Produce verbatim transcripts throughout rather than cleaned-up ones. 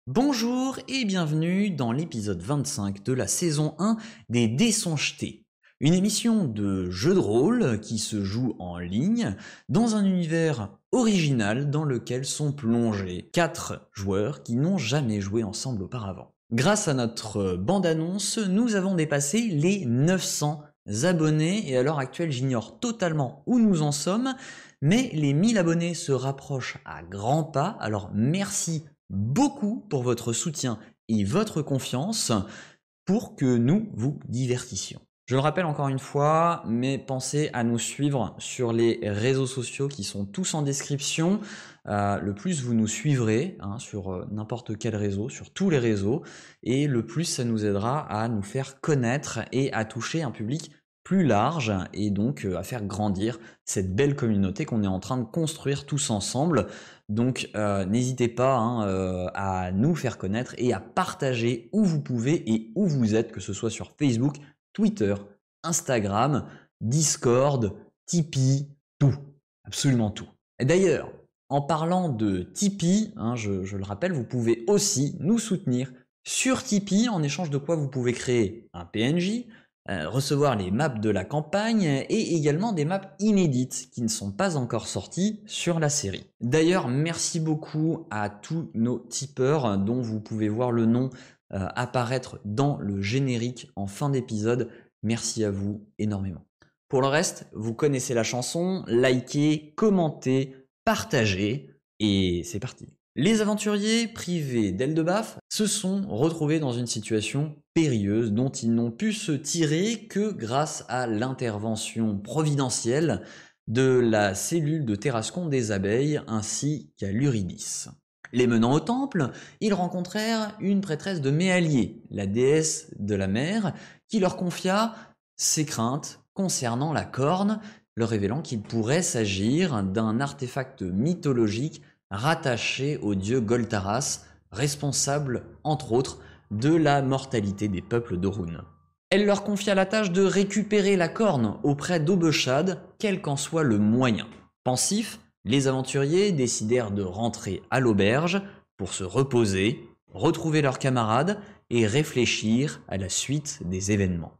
Bonjour et bienvenue dans l'épisode vingt-cinq de la saison un des Dés sont jetés, une émission de jeu de rôle qui se joue en ligne dans un univers original dans lequel sont plongés quatre joueurs qui n'ont jamais joué ensemble auparavant. Grâce à notre bande-annonce, nous avons dépassé les neuf cents abonnés et à l'heure actuelle j'ignore totalement où nous en sommes, mais les mille abonnés se rapprochent à grands pas, alors merci beaucoup pour votre soutien et votre confiance pour que nous vous divertissions. Je le rappelle encore une fois, mais pensez à nous suivre sur les réseaux sociaux qui sont tous en description. Euh, le plus vous nous suivrez hein, sur euh, n'importe quel réseau, sur tous les réseaux, et le plus ça nous aidera à nous faire connaître et à toucher un public plus large et donc euh, à faire grandir cette belle communauté qu'on est en train de construire tous ensemble. Donc euh, n'hésitez pas hein, euh, à nous faire connaître et à partager où vous pouvez et où vous êtes, que ce soit sur Facebook, Twitter, Instagram, Discord, Tipeee, tout, absolument tout. Et d'ailleurs, en parlant de Tipeee, hein, je, je le rappelle, vous pouvez aussi nous soutenir sur Tipeee, en échange de quoi vous pouvez créer un P N J, Euh, recevoir les maps de la campagne et également des maps inédites qui ne sont pas encore sorties sur la série. D'ailleurs, merci beaucoup à tous nos tipeurs dont vous pouvez voir le nom euh, apparaître dans le générique en fin d'épisode. Merci à vous énormément. Pour le reste, vous connaissez la chanson, likez, commentez, partagez et c'est parti. Les aventuriers privés d'Eldebaf se sont retrouvés dans une situation périlleuse dont ils n'ont pu se tirer que grâce à l'intervention providentielle de la cellule de Terrascon des abeilles ainsi qu'à l'Uridis. Les menant au temple, ils rencontrèrent une prêtresse de Méalier, la déesse de la mer, qui leur confia ses craintes concernant la corne, leur révélant qu'il pourrait s'agir d'un artefact mythologique rattaché au dieu Goltaras, responsable, entre autres, de la mortalité des peuples d'Orun. Elle leur confia la tâche de récupérer la corne auprès d'Aubechad, quel qu'en soit le moyen. Pensifs, les aventuriers décidèrent de rentrer à l'auberge pour se reposer, retrouver leurs camarades et réfléchir à la suite des événements.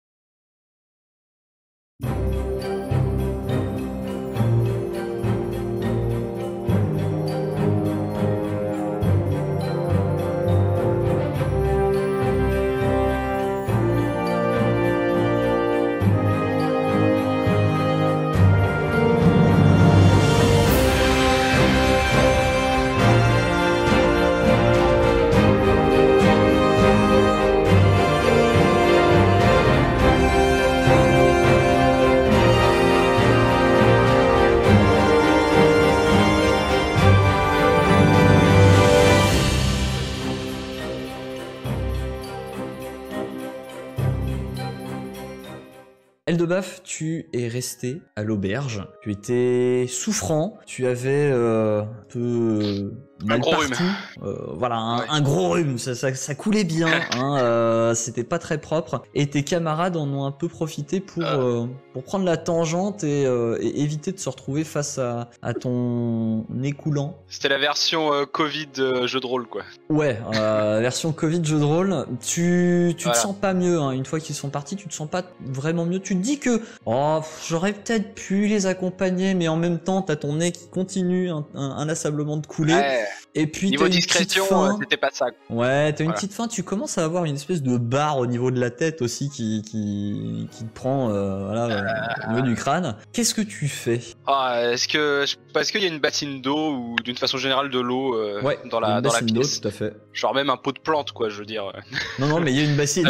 Eldebaf, tu es resté à l'auberge. Tu étais souffrant. Tu avais euh, un peu mal un gros partout. Rhume. Euh, voilà, un, Ouais. un gros rhume. Ça, ça, ça coulait bien. Hein, euh, C'était pas très propre. Et tes camarades en ont un peu profité pour Euh. euh, pour prendre la tangente et, euh, et éviter de se retrouver face à, à ton nez coulant. C'était la version euh, Covid euh, jeu de rôle, quoi. Ouais, euh, version Covid jeu de rôle. Tu, tu Voilà. te sens pas mieux, hein. Une fois qu'ils sont partis, tu te sens pas vraiment mieux. Tu te dis que oh, j'aurais peut-être pu les accompagner, mais en même temps, t'as ton nez qui continue un, un, inlassablement de couler. Ouais. Et puis Niveau t'as une discrétion, petite faim. euh, c'était pas ça. Ouais, t'as une Voilà. petite faim. Tu commences à avoir une espèce de barre au niveau de la tête aussi qui, qui, qui te prend euh, voilà, euh, au niveau du crâne. Qu'est-ce que tu fais? Ah, est-ce que parce qu'il y a une bassine d'eau ou d'une façon générale de l'eau euh, Ouais, dans il y a la une dans la bassine d'eau, pièce, tout à fait. genre même un pot de plante, quoi, je veux dire. Non, non, mais il y a une bassine.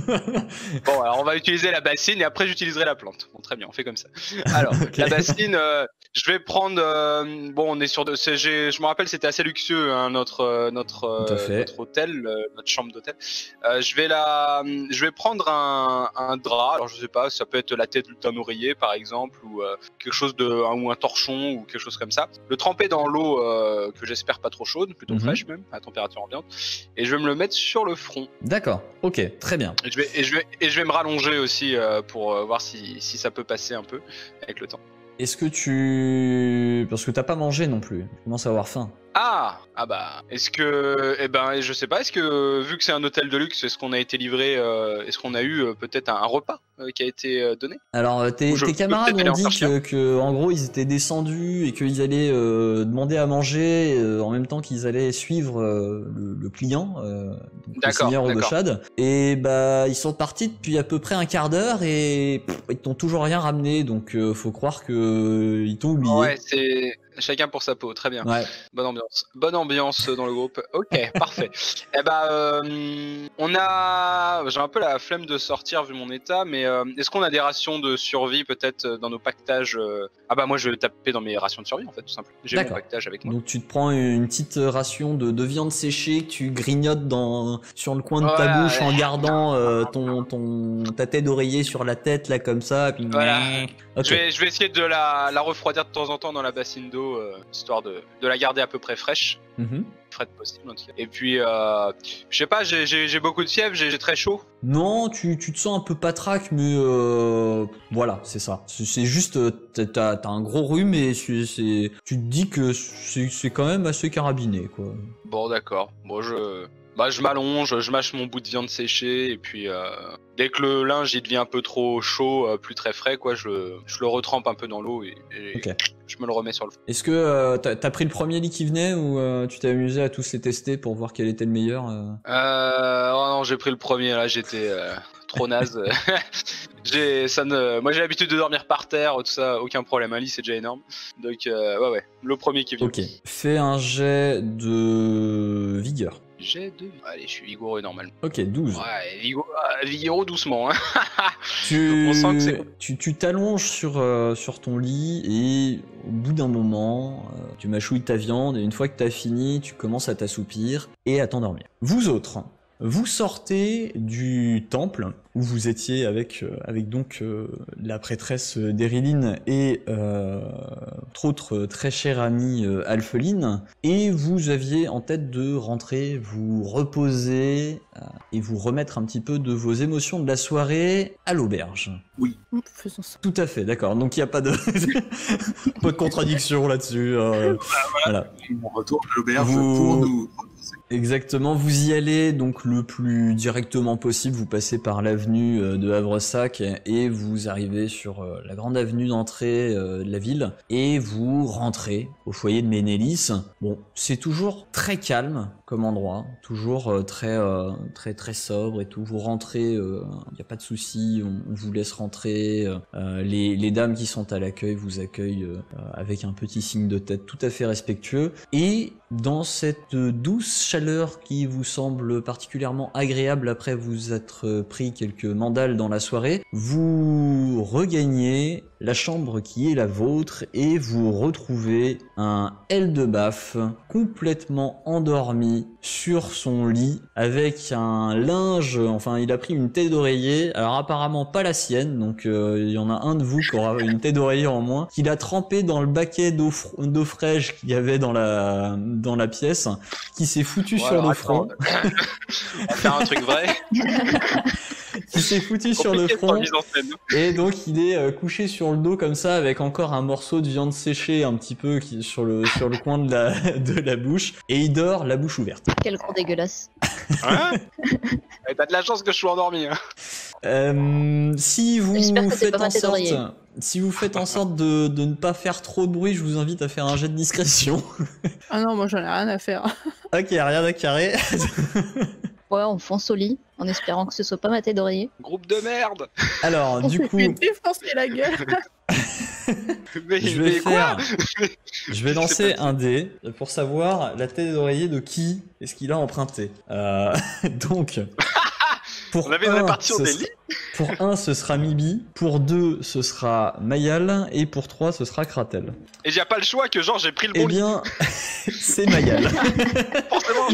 Bon, alors on va utiliser la bassine et après j'utiliserai la plante. Bon, très bien, on fait comme ça. Alors, Okay. la bassine, euh, je vais prendre. Euh, bon, on est sur de. c'est- j'ai- Je me rappelle, c'était assez luxueux, hein, notre euh, notre Tout à euh, fait. notre hôtel, euh, notre chambre d'hôtel. Euh, je vais la, je vais prendre un, un drap. Alors je sais pas, ça peut être la tête d'un oreiller par exemple, ou euh, quelque chose de, un, ou un torchon ou quelque chose comme ça. Le tremper dans l'eau euh, que j'espère pas trop chaude, plutôt Mhm. fraîche même, à température ambiante, et je vais me le mettre sur le front. D'accord, ok, très bien. Et je vais et je vais et je vais me rallonger aussi euh, pour euh, voir si si ça peut passer un peu avec le temps. Est-ce que tu... Parce que t'as pas mangé non plus, tu commences à avoir faim. Ah, ah bah, est-ce que, eh ben, je sais pas, est-ce que, vu que c'est un hôtel de luxe, est-ce qu'on a été livré, euh, est-ce qu'on a eu euh, peut-être un, un repas euh, qui a été euh, donné? Alors, euh, tes, Ou je tes peux camarades peut-être aller ont en dit chercher un. que, que, en gros, ils étaient descendus et qu'ils allaient euh, demander à manger euh, en même temps qu'ils allaient suivre euh, le, le client, euh, donc le D'accord, seigneur d'accord. Ogoshad. Et bah, ils sont partis depuis à peu près un quart d'heure et pff, ils t'ont toujours rien ramené, donc euh, faut croire que euh, ils t'ont oublié. Ouais, c'est chacun pour sa peau, très bien. Ouais. Bonne ambiance. Bonne ambiance dans le groupe. Ok, parfait. Eh ben, euh, on a. J'ai un peu la flemme de sortir vu mon état, mais euh, est-ce qu'on a des rations de survie peut-être euh, dans nos pactages euh... Ah bah moi je vais taper dans mes rations de survie en fait, tout simplement. J'ai mon D'accord. pactage avec moi. Donc tu te prends une petite ration de, de viande séchée que tu grignotes dans, sur le coin de ta Voilà, bouche en ouais. gardant euh, ton, ton, ta tête d'oreiller sur la tête là comme ça. Puis... Voilà. Ok. Je, vais, je vais essayer de la, la refroidir de temps en temps dans la bassine d'eau, euh, histoire de, de la garder à peu près fraîche. Mhm. Fraîche possible en tout cas. Et puis, euh, je sais pas, j'ai- j'ai j'ai beaucoup de fièvre, j'ai j'ai très chaud. Non, tu, tu te sens un peu patraque, mais euh, voilà, c'est ça. C'est c'est juste, euh, t'as t'as- t'as un gros rhume et c'est c'est- tu te dis que c'est c'est quand même assez carabiné, quoi. Bon, d'accord. Bon, je, bah, je m'allonge, je mâche mon bout de viande séchée, et puis euh, dès que le linge il devient un peu trop chaud, euh, plus très frais, quoi, je, je le retrempe un peu dans l'eau et, et Ok. je me le remets sur le fond. Est-ce que euh, t'as t'as pris le premier lit qui venait ou euh, tu t'es amusé à tous les tester pour voir quel était le meilleur euh Euh, oh non, j'ai pris le premier, là, j'étais euh, trop naze. j'ai, ça ne, moi j'ai l'habitude de dormir par terre, tout ça, aucun problème. Un lit c'est déjà énorme. Donc, euh, ouais, ouais, le premier qui vient. Ok. Fais un jet de vigueur. J'ai deux. Allez, je suis vigoureux normalement. Ok, douze. Ouais, vigo- ah, vigoureux doucement. Hein. Tu On sent que c'est- tu tu t'allonges sur euh, sur ton lit et au bout d'un moment, euh, tu mâchouilles ta viande et une fois que t'as fini, tu commences à t'assoupir et à t'endormir. Vous autres, vous sortez du temple où vous étiez avec euh, avec donc euh, la prêtresse d'Ériline et euh, entre autres euh, très chère amie euh, Alpheline, et vous aviez en tête de rentrer, vous reposer euh, et vous remettre un petit peu de vos émotions de la soirée à l'auberge. Hum, Faisons ça. Tout à fait, d'accord. Donc il n'y a pas de pas de contradiction là-dessus. euh, voilà. On retourne à l'auberge Vous- pour nous. Exactement, vous y allez donc le plus directement possible, vous passez par l'avenue euh, de Havresac et vous arrivez sur euh, la grande avenue d'entrée euh, de la ville et vous rentrez au foyer de Ménélis. Bon, c'est toujours très calme comme endroit, toujours euh, très euh, très très sobre et tout. Vous rentrez, il n'y a pas de souci, on, on vous laisse rentrer. Euh, les, les dames qui sont à l'accueil vous accueillent euh, avec un petit signe de tête tout à fait respectueux. Et dans cette douce chaleur qui vous semble particulièrement agréable après vous être pris quelques mandales dans la soirée, vous regagnez la chambre qui est la vôtre et vous retrouvez un Eldebaf complètement endormi sur son lit avec un linge, enfin il a pris une tête d'oreiller, alors apparemment pas la sienne, donc euh, il y en a un de vous qui aura une tête d'oreiller en moins, qu'il a trempé dans le baquet d'eau fr- d'eau fraîche qu'il y avait dans la dans la pièce, qui s'est foutu Ouais, sur alors, le attends, front, on va faire un truc vrai. qui s'est foutu sur le Compliqué pour front. la mise en scène. Et donc il est euh, couché sur le dos comme ça avec encore un morceau de viande séchée un petit peu qui, sur le sur le coin de la de la bouche et il dort la bouche ouverte. Quel gros dégueulasse. Hein Eh, T'as de la chance que je sois endormi. Hein. Euh, si vous J'espère que t'es faites pas en maté sorte d'oreiller. si vous faites en sorte de, de ne pas faire trop de bruit, je vous invite à faire un jet de discrétion. Ah non, moi j'en ai rien à faire. Ok, rien à carrer. Ouais, on fonce au lit en espérant que ce soit pas ma tête d'oreiller. Groupe de merde. Alors, On du s'est coup, fait défoncer la gueule. Mais, je vais mais quoi faire je vais lancer un dé pour savoir la tête d'oreiller de qui est-ce qu'il a emprunté. Euh, donc pour On avait une un, répartition ce des sera- lits. Pour un, ce sera Mibi. Pour deux, ce sera Mayal. Et pour trois, ce sera Kratel. Et j'ai pas le choix que genre j'ai pris le Eh bon lit. bien, c'est Mayal. Forcément.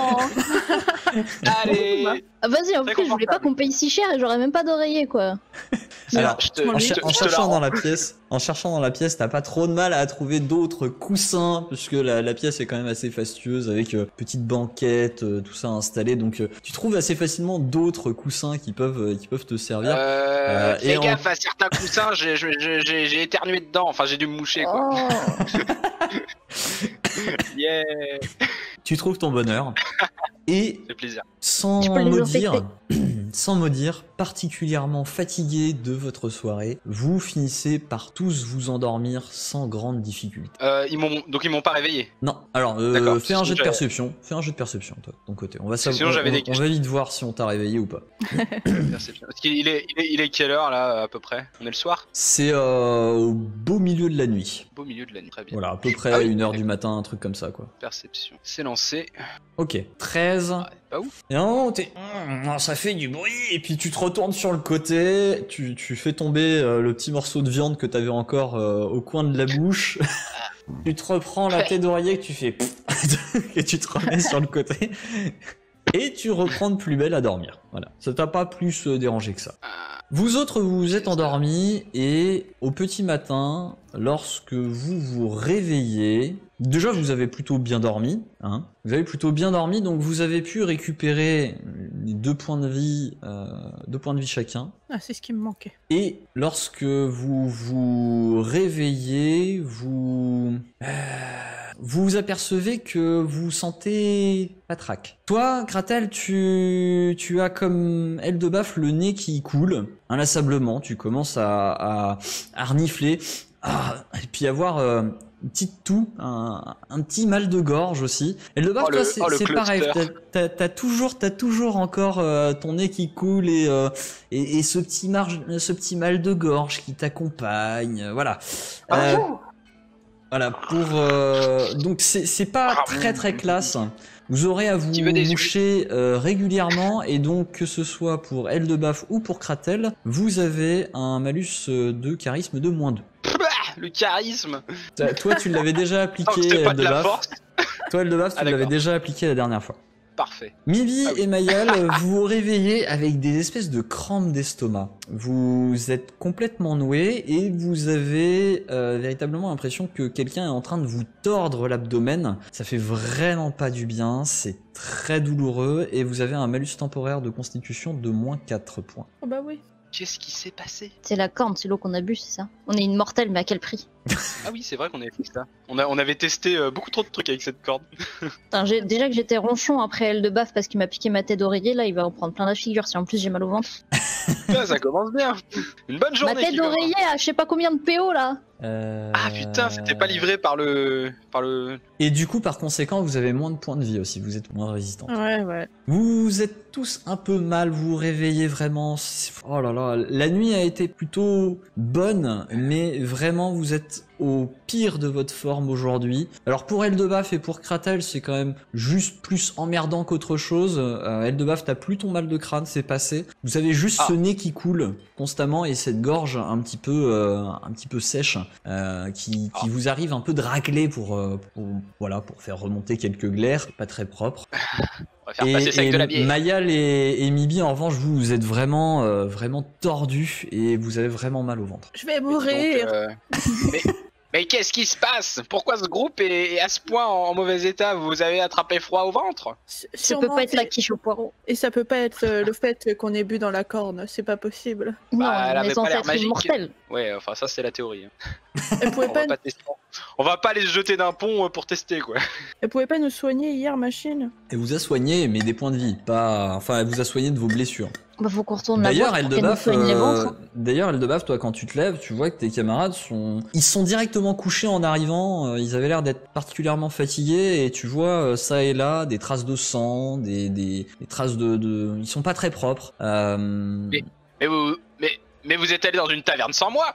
Non Allez. Ah, vas-y, en Très plus, je voulais pas confortable. qu'on paye si cher et j'aurais même pas d'oreiller, quoi. Alors, je te, en, je cher- te- en je te la cherchant rends. dans la pièce, en cherchant dans la pièce, t'as pas trop de mal à trouver d'autres coussins, puisque la, la pièce est quand même assez fastueuse avec euh, petite banquette, euh, tout ça installé. Donc, euh, tu trouves assez facilement d'autres coussins qui peuvent, euh, qui peuvent te servir. Euh, Euh, et fais en- gaffe à certains coussins, j'ai j'ai- j'ai- j'ai éternué dedans, enfin j'ai dû me moucher quoi. Oh. Il y Yeah. Tu trouves ton bonheur. Et C'est plaisir. sans Je peux les maudire, sans maudire, particulièrement fatigué de votre soirée, vous finissez par tous vous endormir sans grande difficulté. Euh, ils m'ont donc ils m'ont pas réveillé. Non, alors euh, D'accord, fais un sinon jet de j'avais- perception. Fais un jet de perception, toi, de ton côté. On va Parce que savoir. sinon, j'avais on, des on va vite voir si on t'a réveillé ou pas. Perception. Parce qu'il est, il est, il est quelle heure là à peu près? On est le soir? C'est euh, au beau milieu de la nuit. Beau milieu de la nuit. Très bien. Voilà, à peu près Ah oui, une heure d'accord. du matin, un truc comme ça, quoi. Perception. C'est lancé. Ok, treize. Ah, pas ouf. Et à un moment, t'es. Mmh, ça fait du bruit. Et puis tu te retournes sur le côté, tu, tu fais tomber euh, le petit morceau de viande que t'avais encore euh, au coin de la bouche. Tu te reprends la tête d'oreiller que tu fais. Et tu te remets sur le côté. Et tu reprends de plus belle à dormir. Voilà. Ça t'a pas plus euh, dérangé que ça. Vous autres, vous vous êtes endormis et au petit matin, lorsque vous vous réveillez, déjà vous avez plutôt bien dormi, hein. Vous avez plutôt bien dormi, donc vous avez pu récupérer les deux points de vie, euh, deux points de vie chacun. Ah, c'est ce qui me manquait. Et lorsque vous vous réveillez, vous euh, vous vous apercevez que vous sentez patraque. Toi, Kratel, tu tu as comme Eldebaf le nez qui coule inlassablement. Tu commences à à, à renifler, ah, et puis avoir euh, une petite toux, un, un petit mal de gorge aussi. Eldebaf, Oh, toi, le- c'est oh, le c'est pareil. cluster. T'as, t'as, t'as toujours, t'as toujours encore euh, ton nez qui coule et, euh, et, et ce petit marge, ce petit mal de gorge qui t'accompagne. euh, Voilà. Euh, voilà. Pour euh, donc c'est, c'est pas très très classe. Vous aurez à vous Tu veux des moucher euh, régulièrement et donc que ce soit pour Eldebaf ou pour Kratel, vous avez un malus euh, de charisme de moins deux. Le charisme. T'as- Toi, tu l'avais déjà Tant que appliqué, c'est pas de la Eldebaf. force. Toi, Eldebaf, tu Ah, l'avais d'accord. déjà appliqué la dernière fois. Parfait. Mibi Ah oui. et Mayal, vous vous réveillez avec des espèces de crampes d'estomac. Vous êtes complètement noués et vous avez euh, véritablement l'impression que quelqu'un est en train de vous tordre l'abdomen. Ça fait vraiment pas du bien, c'est très douloureux et vous avez un malus temporaire de constitution de moins quatre points. Oh bah oui. Qu'est-ce qui s'est passé? C'est la corne, c'est l'eau qu'on a bu, c'est ça? On est immortel, mais à quel prix? Ah oui, c'est vrai qu'on avait fait ça. On, a, on avait testé euh, beaucoup trop de trucs avec cette corde. Putain, j'ai- déjà que j'étais ronchon après Eldebaf parce qu'il m'a piqué ma tête d'oreiller, là il va en prendre plein la figure si en plus j'ai mal au ventre. Ah, ça commence bien. Une bonne journée. ma tête qui commence. d'oreiller à je sais pas combien de P O là. Euh... Ah putain, c'était pas livré par le, par le. Et du coup, par conséquent, vous avez moins de points de vie aussi, vous êtes moins résistant. Ouais, ouais. Vous êtes tous un peu mal, vous vous réveillez vraiment. c'est- Oh là là, la nuit a été plutôt bonne, mais vraiment vous êtes au pire de votre forme aujourd'hui. Alors pour Eldebaf et pour Kratel, c'est quand même juste plus emmerdant qu'autre chose. Euh, Eldebaf, t'as plus ton mal de crâne, c'est passé. Vous avez juste Ah. ce nez qui coule constamment et cette gorge un petit peu, euh, un petit peu sèche, euh, qui, qui Ah. vous arrive un peu de racler pour, euh, pour, voilà, pour faire remonter quelques glaires, pas très propre. On va faire Et, passer ça avec et de la bière. Mayal et, et Mibi, en revanche, vous, vous êtes vraiment, euh, vraiment tordus et vous avez vraiment mal au ventre. Je vais Et dis donc, mourir. euh, mais mais qu'est-ce qui se passe? Pourquoi ce groupe est, est à ce point en, en mauvais état? Vous avez attrapé froid au ventre? S- Ça peut sûrement, pas être la et- quiche au poireau. Et ça peut pas être euh, le fait qu'on ait bu dans la corne, c'est pas possible. Non, Bah, elle on avait est pas censé l'air être magique. immortel. Ouais, enfin ça c'est la théorie. hein. Elle pouvait On pas, va pas tester. On va pas les jeter d'un pont euh, pour tester quoi. elle pouvait pas nous soigner hier, machine. Elle vous a soigné, mais des points de vie, pas, enfin, elle vous a soigné de vos blessures. Bah faut qu'on retourne la D'ailleurs, voir pour qu'elle nous Eldebaf, soigne les euh, ventres. hein. d'ailleurs, Eldebaf, toi, quand tu te lèves, tu vois que tes camarades sont, ils sont directement couchés en arrivant. euh, Ils avaient l'air d'être particulièrement fatigués et tu vois euh, ça et là des traces de sang, des, des, des traces de, de, ils sont pas très propres. Euh... Mais- Mais vous, mais, mais vous êtes allé dans une taverne sans moi.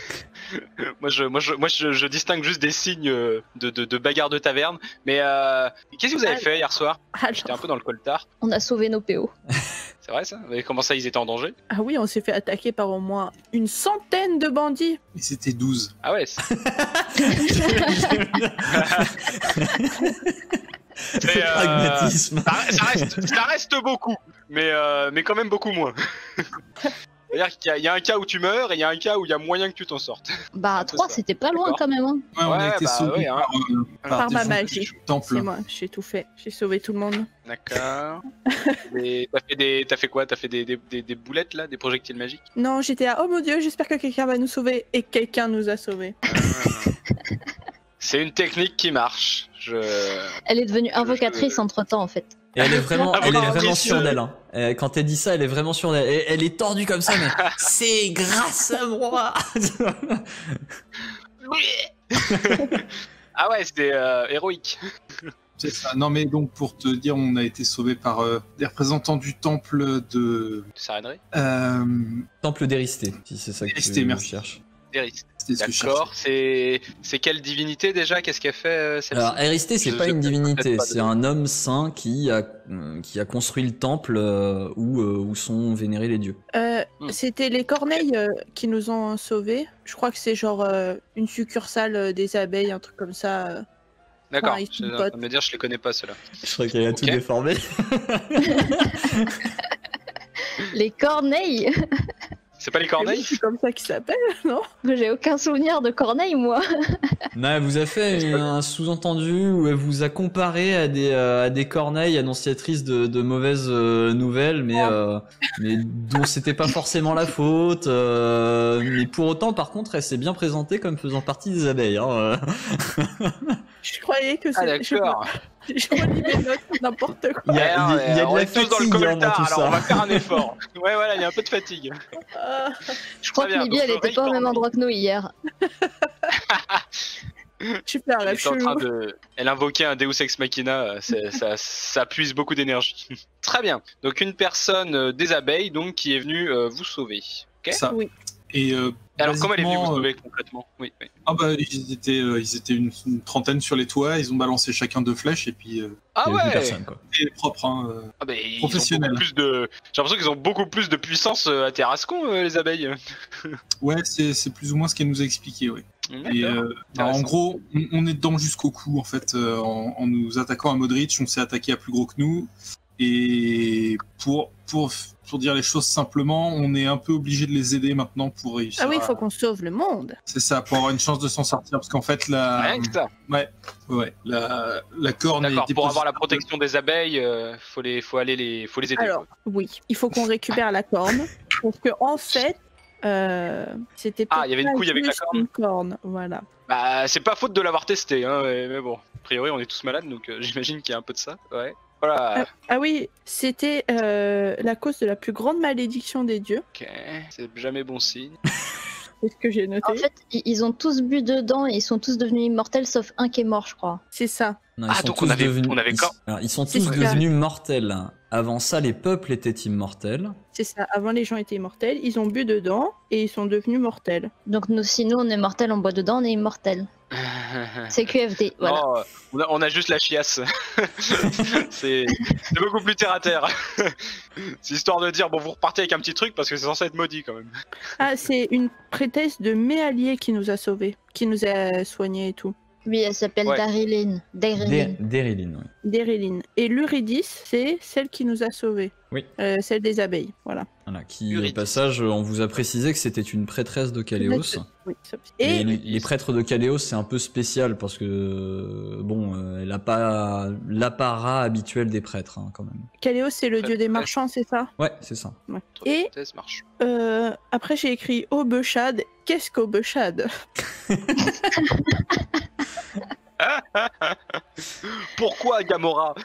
Moi, je, moi, je, moi je, je distingue juste des signes euh, de, de, de bagarre de taverne. Mais euh, qu'est-ce que vous avez Ah, fait hier soir? J'étais un Alors, peu dans le coltard. on a sauvé nos P O. C'est vrai ça? Mais comment ça, ils étaient en danger? Ah oui, on s'est fait attaquer par au moins une centaine de bandits. Et c'était douze. Ah ouais. c'est- Le Mais, euh, pragmatisme. Ça, ça reste, ça reste beaucoup, mais, euh, mais quand même beaucoup moins. C'est-à-dire qu'il y, a- il y a un cas où tu meurs et il y a un cas où il y a moyen que tu t'en sortes. Bah Un peu trois ça. c'était pas loin D'accord. quand même. Hein. Ouais, on a Ouais, été bah sauvés ouais, hein. par, euh, par, Par des ma gens magie. du temple. C'est moi, j'ai tout fait. J'ai sauvé tout le monde. D'accord. Et T'as fait, des... t'as fait quoi? T'as fait des, des, des, des boulettes là? Des projectiles magiques? Non, j'étais à oh mon dieu, j'espère que quelqu'un va nous sauver. Et quelqu'un nous a sauvés. C'est une technique qui marche. Je... Elle est devenue Je- invocatrice je- entre-temps, en fait. Et elle est vraiment, Ah, elle est voilà, vraiment oui, sûre je- d'elle. Hein. Euh, Quand elle dit ça, elle est vraiment sûre d'elle. Elle, elle est tordue comme ça, mais c'est grâce à moi. Ah ouais, c'était euh, héroïque. C'est ça. Non, mais donc pour te dire, on a été sauvé par euh, des représentants du temple de. Ça aiderait. Euh, Temple d'Éristé, si c'est ça que Éristé, tu merci. cherches. Héroïque. c'était ce que je D'accord, c'est c'est quelle divinité déjà? Qu'est-ce qu'elle fait euh, celle-ci? Alors, Éristé, c'est Je pas sais une peut-être divinité, pas c'est de- un homme saint qui a, euh, qui a construit le temple euh, où, euh, où sont vénérés les dieux. Euh, Hmm. C'était les corneilles euh, qui nous ont sauvés. Je crois que c'est genre euh, une succursale euh, des abeilles, un truc comme ça. euh. D'accord, Enfin, ils je sont suis en potes. train de me dire, je les connais pas ceux-là. Je crois qu'elle a tout Ok. déformé. Les corneilles. C'est pas les corneilles? C'est comme ça qu'ils s'appellent, non? J'ai aucun souvenir de corneille, moi. Non, elle vous a fait un sous-entendu où elle vous a comparé à des, euh, à des corneilles annonciatrices de, de mauvaises euh, nouvelles, mais, euh, mais dont c'était pas forcément la faute. euh, mais pour autant, par contre, elle s'est bien présentée comme faisant partie des abeilles. Hein, euh. Je croyais que Ah c'est. je sais d'accord. pas, Je relis mes notes, n'importe quoi. Il y a, il y a- il y a de on la est tous dans le fatigue hein, dans coltard, tout alors on va ça. faire un effort. Ouais, voilà, il y a un peu de fatigue. Ah, Je crois Très que bien, Libby, donc elle le était pas au Ray même endroit que nous hier. je fais un Elle rêve est en train chelou. de... Elle invoquait un Deus Ex Machina, euh, c'est- ça, ça puise beaucoup d'énergie. Très bien. Donc une personne euh, des abeilles donc qui est venue euh, vous sauver. Ok. Ça. Oui. Et euh, Alors comment elle est venue vous basiquement, sauver concrètement? Oui. oui. Ah bah ils étaient, euh, ils étaient une, une trentaine sur les toits, ils ont balancé chacun deux flèches et puis euh, Ah Il y avait plus ouais. personne, quoi. c'est propre. Hein, euh. Ah bah, ils ont Professionnel. beaucoup plus de. J'ai l'impression qu'ils ont beaucoup plus de puissance euh, à Terrascon euh, les abeilles. Ouais, c'est c'est plus ou moins ce qu'elle nous a expliqué, ouais. Et D'accord. euh, alors, en Intéressant. gros, on, on est dedans jusqu'au cou en fait. euh, en, en nous attaquant à Modric, on s'est attaqué à plus gros que nous. Et pour pour pour dire les choses simplement, on est un peu obligé de les aider maintenant pour réussir. Ah oui, il à- faut qu'on sauve le monde. C'est ça, pour avoir une chance de s'en sortir, parce qu'en fait la Rien que ça. ouais ouais la la corne. a D'accord. été Pour avoir la posée- protection des abeilles, euh, faut les, faut aller les, faut les aider. Alors, quoi. oui, il faut qu'on récupère la corne. Parce que, en fait, euh, c'était Ah, il y avait une pas couille avec la juste corne. une corne, voilà. Bah, c'est pas faute de l'avoir testé, hein. Mais, mais bon, a priori, on est tous malades, donc euh, j'imagine qu'il y a un peu de ça. Ouais. Voilà. Ah oui, c'était euh, la cause de la plus grande malédiction des dieux. Ok. C'est jamais bon signe. C'est ce que j'ai noté. En fait, i- ils ont tous bu dedans et ils sont tous devenus immortels sauf un qui est mort, je crois. C'est ça. Non, Ah, sont donc tous on avait- devenus- on avait ils, quand- alors, ils sont C'est tous ça. devenus mortels. Avant ça, les peuples étaient immortels. C'est ça. Avant, les gens étaient immortels. Ils ont bu dedans et ils sont devenus mortels. Donc nous, si nous on est mortels, on boit dedans, on est immortels. C'est Q F D, voilà. Oh, on, a, on a juste la chiasse. c'est c'est beaucoup plus terre à terre. C'est histoire de dire, bon, vous repartez avec un petit truc parce que c'est censé être maudit quand même. Ah, c'est une prêtresse de Méallier qui nous a sauvés, qui nous a soignés et tout. Oui, elle s'appelle Ouais. Daryline. Dé- Daryline. Dériline, oui. Déréline. Et l'Uridis, c'est celle qui nous a sauvés. Oui. Euh, celle des abeilles, voilà. Voilà, qui, Eurydice. au passage, on vous a précisé que c'était une prêtresse de Caléos. Oui, ça- Et Et les, les prêtres de Caléos, c'est un peu spécial parce que, euh, bon, euh, elle a pas l'apparat habituel des prêtres, hein, quand même. Caléos, c'est le dieu des marchands, c'est ça? Ouais, c'est ça. Ouais. Et Thèse marche. euh, après, j'ai écrit Obeshad. Qu'est-ce qu'Obeshad? Pourquoi Gamora?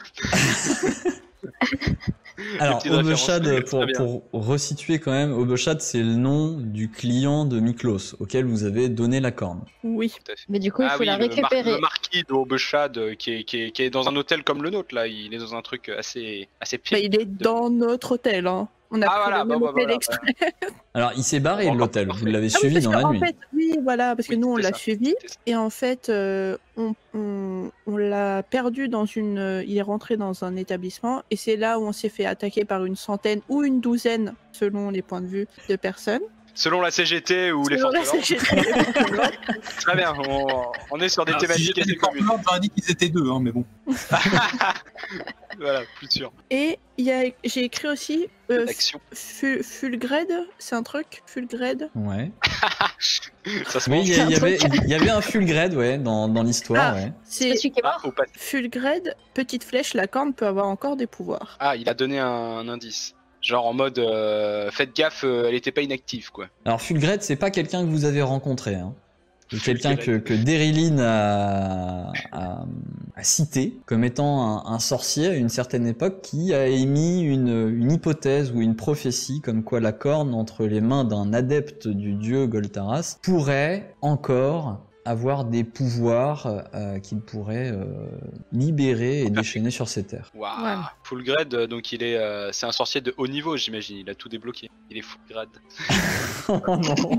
Alors, petites références, Obeshad, pour, très bien. pour resituer quand même, Obeshad, c'est le nom du client de Miklos, auquel vous avez donné la corne. Oui. Tout à fait. Mais du coup, il Ah faut oui, la le mar- récupérer. Le, marquis de Obeshad euh, qui est, qui, est, qui est dans un hôtel comme le nôtre là, il est dans un truc assez, assez Bah, pire. il est dans notre hôtel. Hein. On a Ah pris voilà, le même bah, bah, hôtel voilà, exprès. Alors, il s'est barré Bon, de l'hôtel, parfait. vous l'avez Ah oui, suivi parce dans la qu'en nuit. fait, oui, voilà, parce que Oui, nous on c'était l'a ça. suivi C'était ça. et en fait, euh, on, on, on l'a perdu dans une. euh, il est rentré dans un établissement et c'est là où on s'est fait attaquer par une centaine ou une douzaine, selon les points de vue de personnes. Selon la C G T ou les Selon forces la de C G T, les forces de l'ordre. l'ordre. Très bien, on, on est sur des Alors, si thématiques j'étais assez des forces de communes. l'ordre, j'aurais dit qu'ils étaient deux, hein, mais bon. Voilà, plus sûr. Et il y a, j'ai écrit aussi euh, L'action. Fu- Fulgred, c'est un truc, Fulgred. Ouais. Ça se Oui, mange. il y, a- il y un avait, truc. il y avait un Fulgred, ouais, dans, dans l'histoire, Ah. ouais. C'est C'est celui qui est mort. Ah, au passé. Fulgred, petite flèche, la corne peut avoir encore des pouvoirs. Ah, il a donné un, un indice. Genre en mode, euh, faites gaffe, euh, elle était pas inactive quoi. Alors, Fulgred, c'est pas quelqu'un que vous avez rencontré, hein. quelqu'un que, que Deriline a, a, a cité comme étant un, un sorcier à une certaine époque qui a émis une, une hypothèse ou une prophétie comme quoi la corne entre les mains d'un adepte du dieu Goltaras pourrait encore avoir des pouvoirs euh, qu'il pourrait euh, libérer et déchaîner sur ces terres. Waouh. Ouais. Full grade, euh, donc il est, euh, c'est un sorcier de haut niveau, j'imagine. Il a tout débloqué. Il est full grade. Oh non.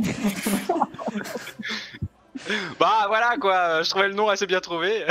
Bah voilà quoi, je trouvais le nom assez bien trouvé.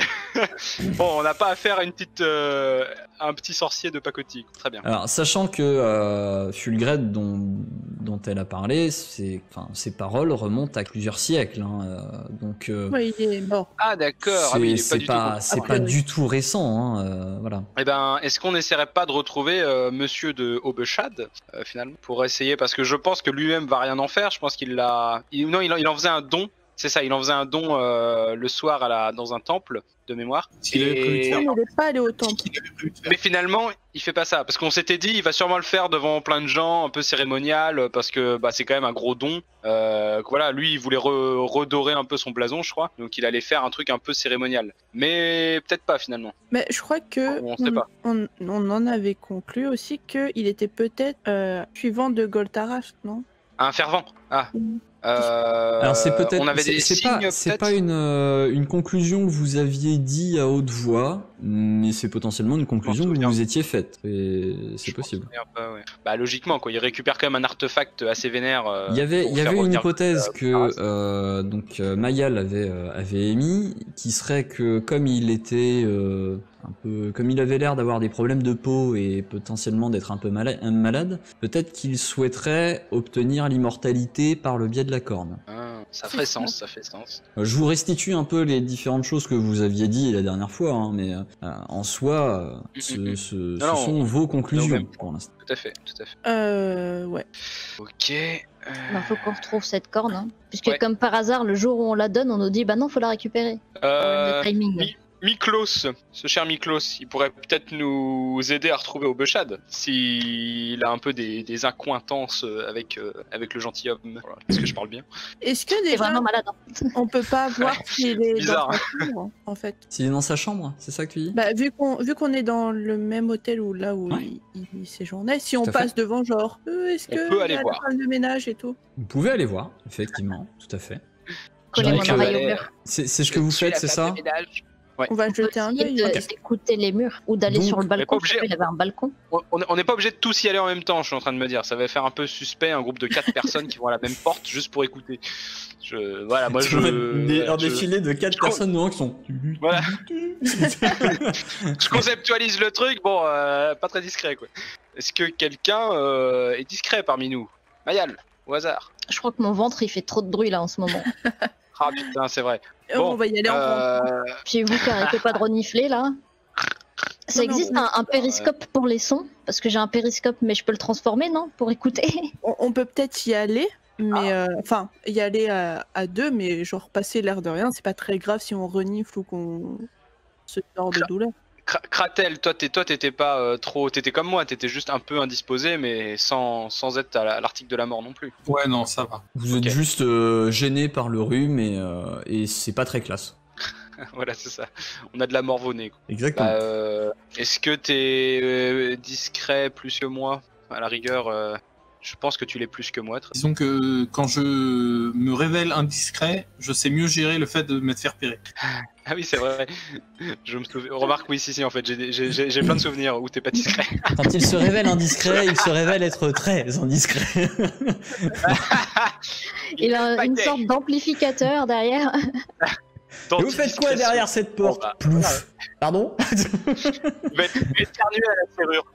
Bon, on n'a pas affaire à une petite, euh, un petit sorcier de pacotille. Très bien. Alors, sachant que euh, Fulgred dont, dont elle a parlé, c'est, enfin, ses paroles remontent à plusieurs siècles. Hein, euh, donc, euh, Ouais, il est mort. Ah d'accord. c'est Ah oui, il est pas c'est du pas, tout. c'est Ah, pas oui. du tout récent. Hein, euh, voilà. Eh ben, est-ce qu'on n'essaierait pas de retrouver euh, Monsieur de Aubechad euh, finalement, pour essayer, parce que je pense que lui-même va rien en faire. Je pense qu'il l'a, il, non, il en, il en faisait un don. C'est ça, il en faisait un don euh, le soir à la, dans un temple de mémoire. Ce qu'il avait prévu de Et- faire. Il n'est pas allé au temple. Ce qu'il avait prévu de faire. Mais finalement, il fait pas ça, parce qu'on s'était dit, il va sûrement le faire devant plein de gens, un peu cérémonial, parce que bah, c'est quand même un gros don. Euh, que voilà, lui, il voulait re- redorer un peu son blason, je crois, donc il allait faire un truc un peu cérémonial. Mais peut-être pas finalement. Mais je crois que On sait pas. on, on en avait conclu aussi qu'il était peut-être euh, suivant de Goltaras, non? Un fervent. Ah. Mm. Euh, Alors c'est peut-être, On avait c'est des c'est signes, pas, c'est peut-être. pas une euh, une conclusion que vous aviez dit à haute voix, mais c'est potentiellement une conclusion que vous souviens. vous étiez faite. Et c'est Je m'en possible. souviens pas, ouais. Bah logiquement quoi, il récupère quand même un artefact assez vénère. euh, Il y avait, pour il y faire avait une revenir, hypothèse euh, que Goltaras. euh, donc euh, Mayal avait euh, avait émis, qui serait que comme il était euh, un peu, comme il avait l'air d'avoir des problèmes de peau et potentiellement d'être un peu mala- un malade, peut-être qu'il souhaiterait obtenir l'immortalité par le biais de la corne. Ah, ça C'est fait ça. sens, ça fait sens. Euh, Je vous restitue un peu les différentes choses que vous aviez dit la dernière fois, hein, mais euh, en soi, euh, ce, Mm, mm, mm. ce- Non, ce non, sont on- vos on est au conclusions même pour l'instant. Tout à fait, tout à fait. Euh, ouais. Ok. euh, Il faut qu'on retrouve cette corne. Hein. Puisque Ouais. comme par hasard, le jour où on la donne, on nous dit bah non, faut la récupérer. euh, Le timing. Mi- Miklos, ce cher Miklos, il pourrait peut-être nous aider à retrouver Aubechad s'il a un peu des, des accointances avec, euh, avec le gentilhomme. Voilà. Est-ce que je parle bien? Est-ce que C'est déjà vraiment malade. Hein. on peut pas voir s'il est bizarre, dans sa chambre, en fait? S'il est dans sa chambre, c'est ça que tu dis? Bah, vu qu'on vu qu'on est dans le même hôtel où là où Ouais. il, il séjournait, si on Tout à fait. passe devant, genre, euh, est-ce On que peut il y aller a voir. la salle de ménage et tout? Vous pouvez aller voir, effectivement, tout à fait. Coller mon dirais que- oreille au mur. C'est c'est ce que vous faites, c'est ça? Ouais. On va On peut jeter un essayer œil. de- ouais. d'écouter les murs ou d'aller Donc, sur le on est pas balcon. obligé. parce qu'il avait un balcon. On on n'est pas obligé de tous y aller en même temps, je suis en train de me dire. Ça va faire un peu suspect, un groupe de quatre personnes qui vont à la même porte juste pour écouter. Je, voilà, moi je. Des- voilà, un je- défilé de quatre je crois- personnes devant qui sont. Voilà. Je conceptualise le truc, bon, euh, pas très discret quoi. Est-ce que quelqu'un euh, est discret parmi nous? Mayal, au hasard. Je crois que mon ventre il fait trop de bruit là en ce moment. Ah putain, c'est vrai. Euh, Bon, on va y aller en rentrant. Euh, Puis vous qui arrêtez pas de renifler là. Ça Non, non, existe on- un, un périscope pour les sons? Parce que j'ai un périscope mais je peux le transformer non? Pour écouter. On, on peut peut-être y aller, Ah. mais euh, enfin y aller à, à deux, mais genre passer l'air de rien, c'est pas très grave si on renifle ou qu'on se sort de douleur. Kra- Kratel, toi t'es- toi, t'étais pas euh, trop, t'étais comme moi, t'étais juste un peu indisposé, mais sans, sans être à la- à l'article de la mort non plus. Ouais, non, ça va. Vous êtes Ok. juste euh, gêné par le rhume et, euh, et c'est pas très classe. Voilà, c'est ça. On a de la morvonnée. Quoi. Exactement. Bah, euh, est-ce que t'es euh, discret plus que moi? À la rigueur, euh, je pense que tu l'es plus que moi. très- Disons que quand je me révèle indiscret, je sais mieux gérer le fait de m'être fait repérer. Ah oui, c'est vrai. Je me souviens. Remarque, oui, si, si, en fait, j'ai- j'ai j'ai- j'ai plein de souvenirs où t'es pas discret. Quand il se révèle indiscret, il se révèle être très indiscret. Il a est une pas sorte gay. d'amplificateur derrière. Dans Et vous faites quoi discrétion. derrière cette porte? Bon, bah, Plouf. Pardon? Il va être éternué à la serrure.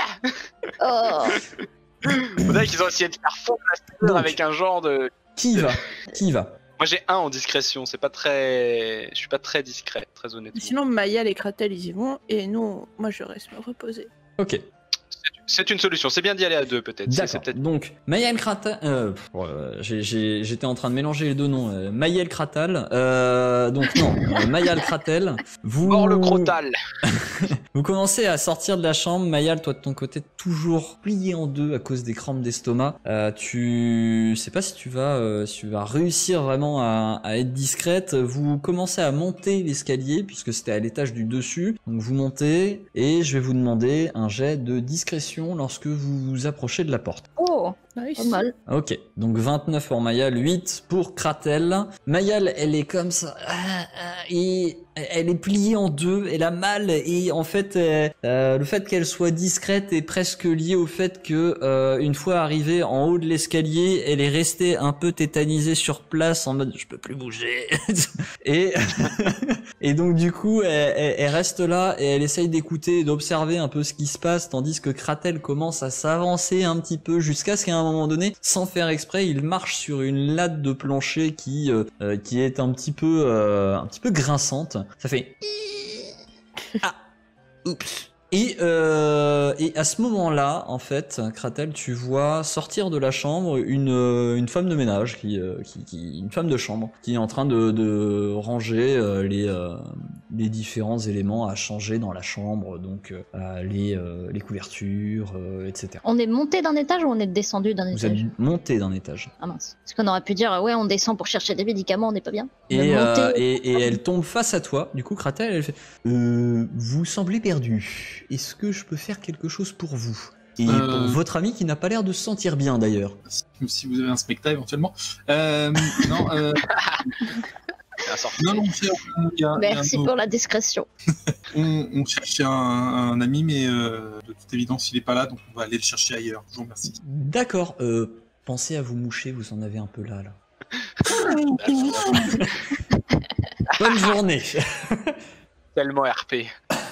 Oh. On dirait qu'ils ont essayé de faire fondre la serrure Donc. avec un genre de. Qui y va? Qui y va? Moi j'ai un en discrétion, c'est pas très. Je suis pas très discret, très honnêtement. Sinon, Mayal et Kratel, ils y vont, et nous, moi, je reste me reposer. Ok. C'est une solution. C'est bien d'y aller à deux, peut-être. C'est- c'est D'accord. peut-être- Donc, Mayel Kratal. Euh, pff, euh, j'ai- j'ai- J'étais en train de mélanger les deux noms. Euh, Mayel Kratal. Euh, donc, non. euh, Mayal Kratel. Vous. Mort le crotal. Vous commencez à sortir de la chambre. Mayal, toi de ton côté, toujours plié en deux à cause des crampes d'estomac. Euh, tu sais pas si tu vas, euh, si tu vas réussir vraiment à, à être discrète. Vous commencez à monter l'escalier puisque c'était à l'étage du dessus. Donc vous montez et je vais vous demander un jet de discrétion lorsque vous vous approchez de la porte. Oh, Nice. pas mal. Ok, donc vingt-neuf pour Mayal, huit pour Kratel. Mayal, elle est comme ça, ah, ah, et elle est pliée en deux, elle a mal, et en fait, euh, euh, le fait qu'elle soit discrète est presque lié au fait que, euh, une fois arrivée en haut de l'escalier, elle est restée un peu tétanisée sur place en mode je peux plus bouger. et et donc du coup, elle, elle- elle reste là et elle essaye d'écouter et d'observer un peu ce qui se passe, tandis que Kratel commence à s'avancer un petit peu jusqu'à ce qu'à un moment donné, sans faire exprès, il marche sur une latte de plancher qui euh, euh, qui est un petit peu euh, un petit peu grinçante. Ça fait ah, oups. Et, euh, et à ce moment-là, en fait, Kratel, tu vois sortir de la chambre une, euh, une femme de ménage, qui, euh, qui, qui, une femme de chambre, qui est en train de, de ranger euh, les, euh, les différents éléments à changer dans la chambre, donc euh, les, euh, les couvertures, euh, et cetera. On est monté d'un étage ou on est descendu d'un Vous êtes étage? monté d'un étage. Ah mince. Parce qu'on aurait pu dire, ouais, on descend pour chercher des médicaments, on n'est pas bien. Et, Mais euh, monter- et, et elle tombe face à toi. Du coup, Kratel, elle fait euh, vous semblez perdu. Est-ce que je peux faire quelque chose pour vous? Et Euh. pour votre ami qui n'a pas l'air de se sentir bien d'ailleurs. Si vous avez un spectacle éventuellement. Euh, non, euh, Ah, sorti. non, non, c'est- il y a- il y a Merci un- pour la discrétion. on, on cherchait un, un ami, mais euh, de toute évidence, il n'est pas là, donc on va aller le chercher ailleurs. Je vous remercie. D'accord. Euh, pensez à vous moucher, vous en avez un peu là, là. Bonne journée. Tellement R P.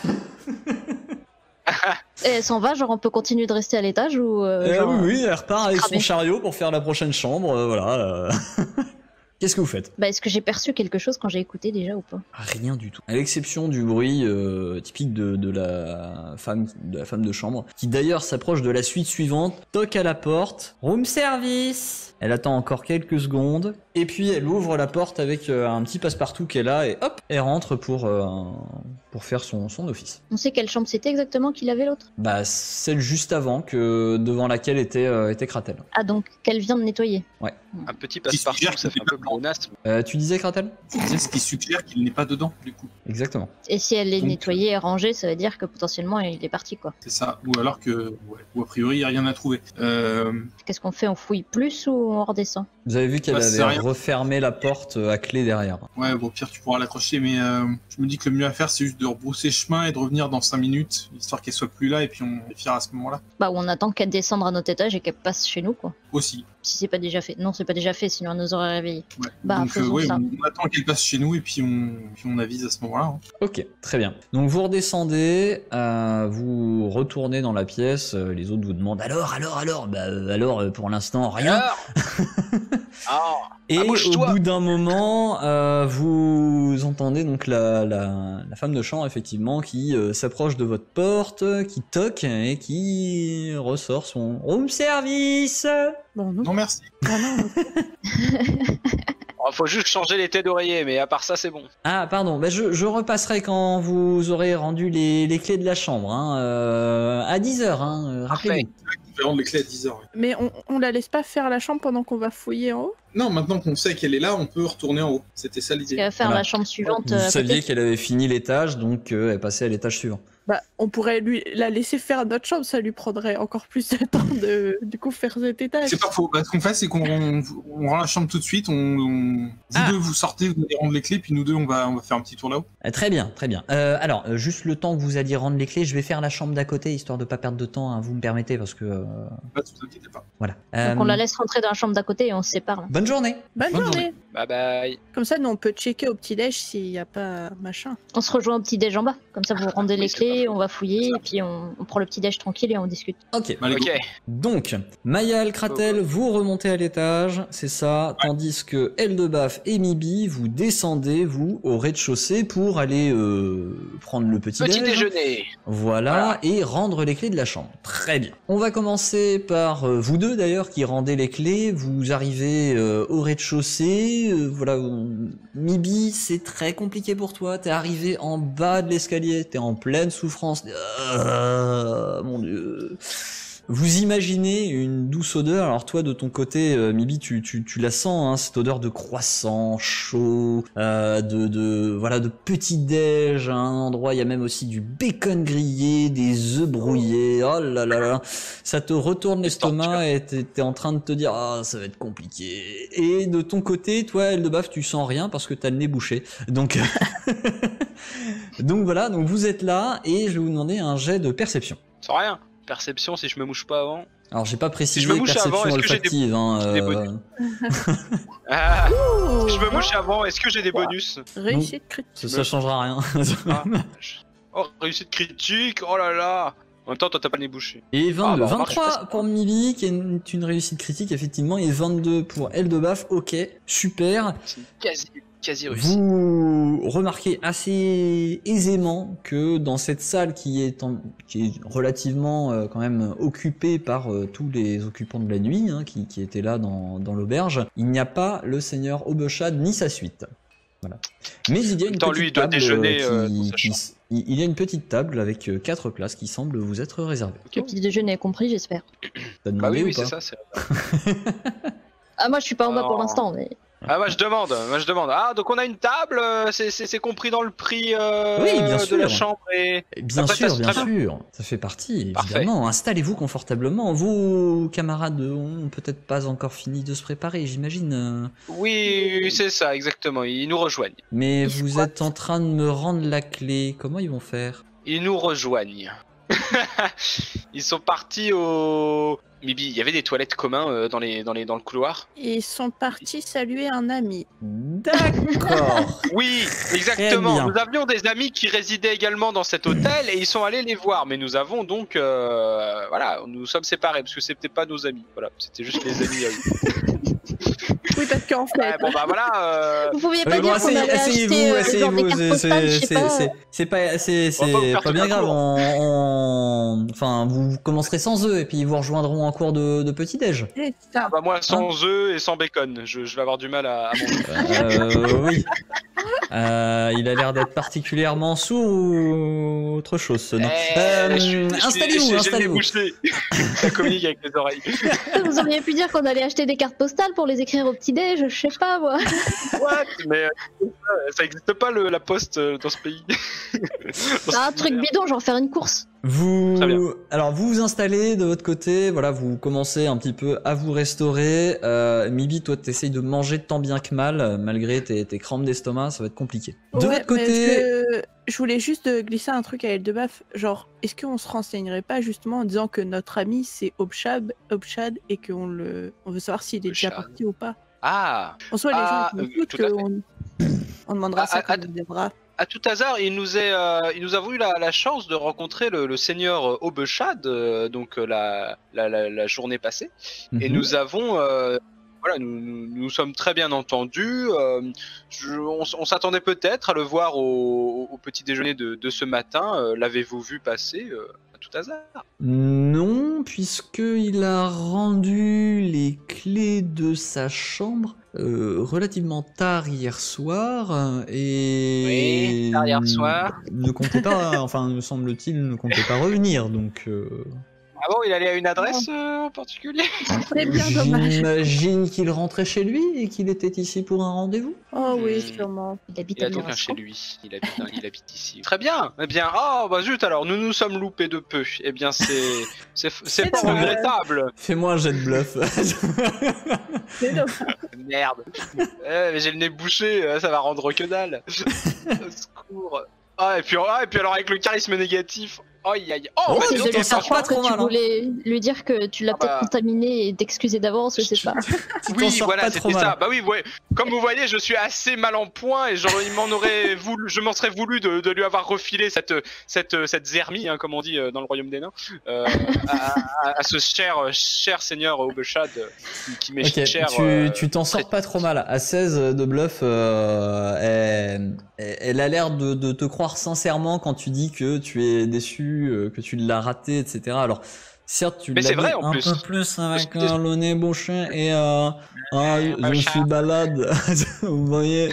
Et elle s'en va, genre on peut continuer de rester à l'étage ou... euh, Euh, genre, oui, oui, elle repart avec son cramer. chariot pour faire la prochaine chambre. euh, voilà. euh. Qu'est-ce que vous faites? Bah, est-ce que j'ai perçu quelque chose quand j'ai écouté déjà ou pas? Rien du tout. À l'exception du bruit euh, typique de, de la femme de la femme de chambre, qui d'ailleurs s'approche de la suite suivante, toque à la porte, room service. Elle attend encore quelques secondes, et puis elle ouvre la porte avec euh, un petit passe-partout qu'elle a, et hop, elle rentre pour euh, pour faire son, son office. On sait quelle chambre c'était exactement qu'il avait l'autre? Bah celle juste avant que devant laquelle était euh, était Kratel. Ah donc, qu'elle vient de nettoyer. Un petit Qui passe-partout, suggère ça qu'il fait un n'est peu pas pléonasme. Euh, tu disais Kratel? C'est ce qui suggère qu'il n'est pas dedans, du coup. Exactement. Et si elle est Donc- nettoyée et rangée, ça veut dire que potentiellement il est parti quoi. C'est ça. Ou alors que, ouais, ou a priori, il n'y a rien à trouver. Euh, Qu'est-ce qu'on fait? On fouille plus ou on redescend? Vous avez vu qu'elle Bah, c'est avait rien. refermé la porte à clé derrière. ouais, bon, au pire, tu pourras l'accrocher, mais euh, je me dis que le mieux à faire, c'est juste de rebrousser chemin et de revenir dans cinq minutes, histoire qu'elle soit plus là, et puis on vérifiera à ce moment-là. Bah ou on attend qu'elle descende à notre étage et qu'elle passe chez nous quoi. Aussi. Si c'est pas déjà fait. Non, c'est pas déjà fait, sinon elle nous aurait réveillés. Ouais. Bah, Donc, faisons ouais, ça. on, on attend qu'elle passe chez nous, et puis on, puis on avise à ce moment-là. hein. Ok, très bien. Donc vous redescendez, euh, vous retournez dans la pièce, euh, les autres vous demandent alors, alors, alors, bah euh, alors euh, pour l'instant rien. Alors Ah, Et au Abouche-toi. bout d'un moment, euh, vous entendez donc la, la, la femme de chambre effectivement qui euh, s'approche de votre porte, qui toque et qui ressort son room service. Bon, non. Non, merci. Ah non. oh, faut juste changer les têtes d'oreiller, mais à part ça, c'est bon. Ah pardon, bah je, je repasserai quand vous aurez rendu les, les clés de la chambre, hein, euh, à dix heures, hein, euh, rappelez-vous. On va rendre les clés à dix heures. ouais. Mais on, on la laisse pas faire la chambre pendant qu'on va fouiller en haut? Non, maintenant qu'on sait qu'elle est là, on peut retourner en haut. C'était ça Parce l'idée. qu'elle va faire Voilà. la chambre suivante. Vous euh, à saviez côté. qu'elle avait fini l'étage, donc euh, elle passait à l'étage suivant. Bah, on pourrait lui la laisser faire notre chambre, ça lui prendrait encore plus de temps de du coup faire cet étage. C'est pas faux. Bah, ce qu'on fait, c'est qu'on on, on rend la chambre tout de suite. On, on- vous Ah. deux, vous sortez, vous allez rendre les clés, puis nous deux, on va, on va faire un petit tour là-haut. Euh, très bien, très bien. Euh, alors, euh, juste le temps que vous alliez rendre les clés, je vais faire la chambre d'à côté, histoire de pas perdre de temps, hein, vous me permettez, parce que... euh, Pas, vous inquiétez pas. voilà. Donc on Euh, la laisse rentrer dans la chambre d'à côté et on se sépare. Là. Bonne journée. Bonne, Bonne journée. Bye bye. Comme ça, nous, on peut checker au petit-déj s'il n'y a pas machin. On se rejoint au petit-déj en bas. Comme ça, vous rendez les c'est clés, pas on va fouiller, Ça. et puis on, on prend le petit-déj tranquille et on discute. Ok. Allez, go. Ok. Donc, Mayal, Kratel, vous remontez à l'étage, c'est ça, tandis que Eldebaf et Mibi, vous descendez, vous, au rez-de-chaussée pour aller euh, prendre le petit, Petit déj. déjeuner. Voilà, et rendre les clés de la chambre. Très bien. On va commencer par euh, vous deux d'ailleurs qui rendez les clés. Vous arrivez euh, au rez-de-chaussée. euh, voilà, on- Mibi, c'est très compliqué pour toi. T'es arrivé en bas de l'escalier, t'es en pleine souffrance. Ah, mon Dieu. Vous imaginez une douce odeur. Alors toi, de ton côté, euh, Mibi, tu, tu, tu la sens, hein, cette odeur de croissant chaud, euh, de, de voilà, de petit déj à un endroit. Il y a même aussi du bacon grillé, des œufs brouillés. Oh là là là, ça te retourne l'estomac et t'es t'es en train de te dire ah ça va être compliqué. Et de ton côté, toi, Eldebaf, tu sens rien parce que t'as le nez bouché. Donc donc voilà, donc vous êtes là et je vais vous demander un jet de perception. Sans rien. Perception si je me mouche pas avant. Alors j'ai pas précisé Si je me mouche perception avant, est-ce que j'ai des- olfactive. Hein, j'ai des euh, bonus Ah, Ouh, si je me mouche avant, est-ce que j'ai des bonus Réussite critique. ça, ça changera rien. Ah, je- Oh, réussite critique. Oh là là. En même temps, toi t'as pas le nez bouché. Et vingt-deux, Ah, bah, remarque, je vingt-trois pour Mibi qui est une, une réussite critique effectivement, et vingt-deux pour Eldebaf. Ok, super. C'est une quasi, quasi réussite. Vous remarquez assez aisément que dans cette salle qui est, en- qui est relativement euh, quand même occupée par euh, tous les occupants de la nuit hein, qui, qui étaient là dans, dans l'auberge, il n'y a pas le seigneur Obeshad ni sa suite. Voilà. Mais il y a une Temps, petite lui, il doit table déjeuner, euh, euh, qui- dans sa qui- chambre. il il y a une petite table avec euh, quatre places qui semblent vous être réservées. Ok. Le petit déjeuner est compris, j'espère. T'as Bah demandé oui, ou oui, pas c'est ça. c'est- Ah, moi, je suis pas en bas pour Oh. l'instant, mais. Ah, moi je demande, moi je demande. Ah, donc on a une table, euh, c'est c'est- c'est compris dans le prix euh, Oui, bien de sûr. la chambre et. Eh Bien Après, sûr, ça, c'est bien très sûr, ça fait partie, Parfait. évidemment. Installez-vous confortablement. Vos camarades ont peut-être pas encore fini de se préparer, j'imagine. euh. Oui, c'est ça, exactement. Ils nous rejoignent. Mais Ils vous squattent. êtes en train de me rendre la clé. Comment ils vont faire? Ils nous rejoignent. Ils sont partis au. Mibi, il y avait des toilettes communs euh, dans, les, dans, les, dans le couloir. Ils sont partis saluer un ami. D'accord. Oui, exactement. bien. Nous avions des amis qui résidaient également dans cet hôtel et ils sont allés les voir. Mais nous avons donc, euh, voilà, nous nous sommes séparés parce que c'était pas nos amis. Voilà, c'était juste les amis à eux. Oui, parce qu'en fait, Ouais, bon bah voilà. euh, Vous pouviez pas Oui, bon, dire qu'on asseyez- allait acheter asseyez-vous, euh, genre des asseyez-vous. cartes c'est- postales, je c'est- sais c'est- pas. c'est- C'est pas, c'est, On va pas vous c'est faire pas tout bien un grave. cours. On, on- Enfin, vous commencerez sans eux et puis ils vous rejoindront en cours de, de petit déj. c'est ça. Bah moi sans œufs et sans bacon, je, je vais avoir du mal à, à manger. Euh, oui. Euh, il a l'air d'être particulièrement sourd ou autre chose, ce nom. Eh, Euh, je suis- je suis- installez-vous, j'ai- j'ai le nez installez-vous. bouché. Ça communique avec les oreilles. Vous auriez pu dire qu'on allait acheter des cartes postales pour les écrire au petit déj, je sais pas moi. What Mais euh, ça existe pas le, la poste euh, dans ce pays. Dans Un ce truc univers. bidon, genre faire une course. Vous, Très bien. alors vous vous installez de votre côté, voilà, vous commencez un petit peu à vous restaurer. Euh, Mibi, toi, t'essayes de manger tant bien que mal, euh, malgré tes, tes crampes d'estomac, ça va être compliqué. De Ouais, votre côté, mais je... je voulais juste euh, glisser un truc à Eldebaf. Genre, est-ce qu'on se renseignerait pas justement en disant que notre ami c'est Obshad, Obshad et qu'on le... on veut savoir s'il est déjà Obshad. parti ou pas. Ah, En soi, les Ah, gens ils euh, s'en foutent tout à fait. qu'on on demandera Ah, ça ah, quand ah, on viendra. à tout hasard, il nous, est, euh, il nous avons eu la, la chance de rencontrer le, le seigneur euh, Obeshad, euh, donc euh, la, la, la, la journée passée. Et Mhm. nous avons, euh, voilà, nous, nous, nous sommes très bien entendus. euh, je- on s- on s'attendait peut-être à le voir au, au petit déjeuner de, de ce matin. euh, L'avez-vous vu passer euh, à tout hasard? Non, puisqu'il a rendu les clés de sa chambre euh, relativement tard hier soir euh, et Oui, tard hier soir. ne comptait pas, enfin me semble-t-il, ne comptait pas revenir. Donc, euh, Ah bon, il allait à une adresse euh, en particulier? C'est bien dommage. j'imagine qu'il rentrait chez lui et qu'il était ici pour un rendez-vous. Oh oui, Hmm. sûrement. Il habite Il à a donc un Mireusco. chez lui. Il habite, il habite ici. Très bien. Eh bien, oh bah zut alors, nous nous sommes loupés de peu. Eh bien, c'est c'est c'est C'est pas dommage. regrettable. Fais-moi un jet de bluff. C'est dommage. Merde. Eh, mais j'ai le nez bouché, euh, ça va rendre que dalle. Au secours. Ah et puis ah, et puis alors avec le charisme négatif. Aïe aïe. Oh, Oh, bah, tu dis Je donc, t'en lui sors franchement pas trop que tu mal, hein. voulais lui dire que tu l'as Ah peut-être bah. contaminé et d'excuser d'avance, je sais pas. Tu t'en Oui, sors voilà, pas trop c'était ça. mal. Bah oui, ouais. Comme vous voyez, je suis assez mal en point et genre, il m'en aurait voulu, je m'en serais voulu de, de lui avoir refilé cette, cette, cette zermie, hein, comme on dit euh, dans le royaume des nains, euh, à, à, à ce cher, cher seigneur Obeshad euh, qui, qui m'est Ok, cher. tu euh, tu t'en sors très- pas trop mal. À seize de bluff, euh, elle, elle a l'air de, de te croire sincèrement quand tu dis que tu es déçu, euh, que tu l'as raté, et cetera. Alors, certes, tu Mais l'as c'est dit vrai, en un plus. peu plus avec Je suis euh, le nez bouché et euh, ah, je Bouchard. suis balade, vous voyez.